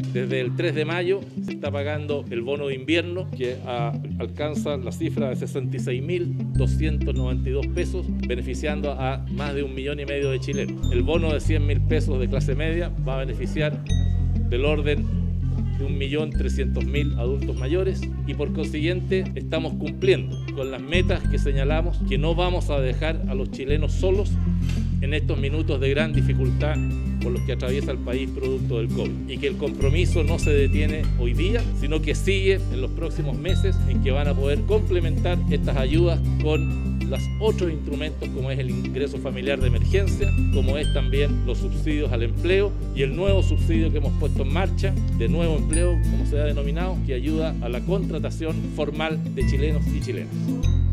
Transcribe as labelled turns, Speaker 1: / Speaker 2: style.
Speaker 1: Desde el 3 de mayo se está pagando el bono de invierno que alcanza la cifra de 66.292 pesos, beneficiando a más de 1,5 millones de chilenos. El bono de 100.000 pesos de clase media va a beneficiar del orden de 1.300.000 adultos mayores y por consiguiente estamos cumpliendo con las metas que señalamos, que no vamos a dejar a los chilenos solos en estos minutos de gran dificultad por los que atraviesa el país producto del COVID, y que el compromiso no se detiene hoy día, sino que sigue en los próximos meses, en que van a poder complementar estas ayudas con los otros instrumentos como es el ingreso familiar de emergencia, como es también los subsidios al empleo y el nuevo subsidio que hemos puesto en marcha de nuevo empleo, como se ha denominado, que ayuda a la contratación formal de chilenos y chilenas.